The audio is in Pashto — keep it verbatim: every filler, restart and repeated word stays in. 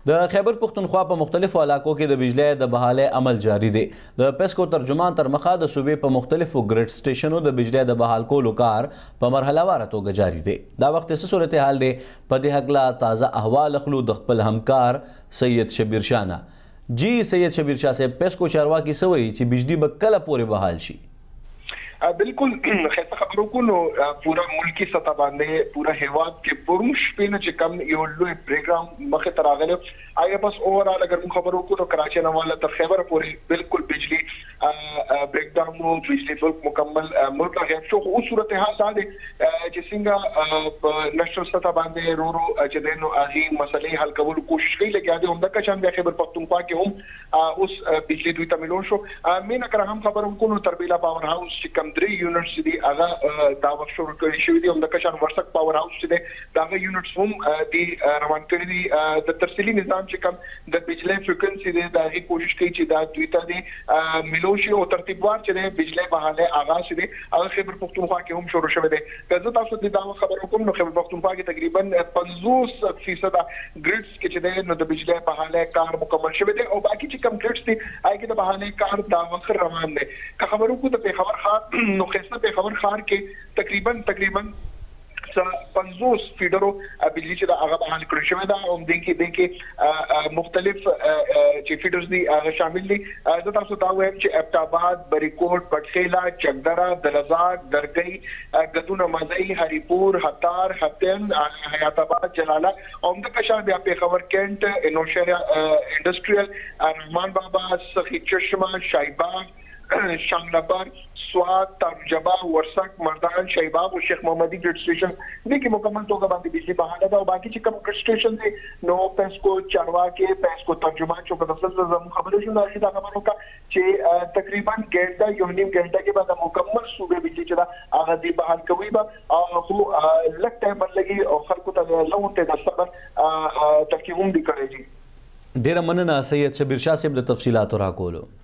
د خیبر پختونخوا په مختلفو علاقو کې د بجلی د بحالۍ عمل جاری دی. د پیسکو ترجمان تر مخه د صوبې په مختلفو ګریډ سټیشنو د بجلی د بحال کولو کار په مرحله واره توګه جاری دی. دا وخت څه صورتحال دی په دې هکله تازه احوال اخلو د خپل همکار سید شبیر شاه نه. جی سید شبیر شاه صاحب، پیسکو چارواکي څه وایي چې بجلی به کله پورې بحال شي؟ बिल्कुल खैर खबरों को नो पूरा मुल्की सतह बांधे पूरा हेवाद के पुरुष पे न चिकम यो लो प्रोग्राम मखे तरागले आगे बस ओवरऑल अगर खबरों को तो कराची नवाला तो खैबर पूरी बिल्कुल बिजली ब्रेक डाउन हो बिजली मुल्क मुकम्मल मुल्क का गैप शो उस सूरत हाल था जिसिंगा नेशनल सतह बांधे रो रो जदेनो अजीम मसले हल कबूल कोशिश की लेके आगे उनका शान खैबर पख्तूनख्वा के हम उस बिजली दुई तमिलों शो मैं न कर हम खबरों को नो तरबीला पावर हाउस चिकम درې یونټس دي هغه دا وخت شروع کړی شوی دي. هم د کشان ورسک پاور هاوس چې دی دا هغه یونټس هم دي روان کړي دي. د ترسیلي نظام چې کوم د بجلی فریکوئنسي دی دا هغه کوشش کوي چې دا دوی ته دي ملوشي او ترتیبوار چې دی بجلی بحالۍ آغاز دي هغه خیبر پختونخوا کې هم شروع شوی دی. که زه تاسو ته دا خبر کوم نو خیبر پختونخوا کې تقریبا پنځوس فیصد ګریډز کې چې دی نو د بجلی بحالۍ کار مکمل شوی دی او باقي چې کوم ګریډز دي هغه کې د بحالۍ کار دا وخت روان دی. که خبرو کو د پیښور ښار نو خیسته په خبر خار کې تقریبا تقریبا پنځوس فیډرو بجلی چې دا هغه بحال کړی شوی دا هم د کې د کې مختلف چې فیډرز دي هغه شامل دي. زه تاسو ته وایم چې ابټاباد، بریکوټ، پټخیلا، چکدره، دلزاق، درګۍ، ګدونه مزئی، هریپور، هتار، حتین، حیات آباد، جلاله او د کشان بیا په خبر کینټ، نوشهره انډستریال، رحمان بابا، سخی چشمه، شایباغ، شانگلبر، سوات، تارجبا، ورسک، مردان، شیباب او شیخ محمدی گریډ سټیشن دي کې مکمل توګه باندې بجلی بحاله ده او باقي چې کوم گریډ سټیشن دي نو پیسکو چارواکي، پیسکو ترجمان چې په تفصیل زموږ خبرې شو دا چې دا خبرو کا چې تقریبا ګڼه یو نیم ګڼه کې بعد مکمل صوبې بجلی چې دا هغه دی بحال کوي به او خو لک ټایم لګي او خلکو ته لون ته د صبر تفکیهم دي کړی دي. ډیره مننه سید شبیر شاه صاحب د تفصیلاتو راکولو.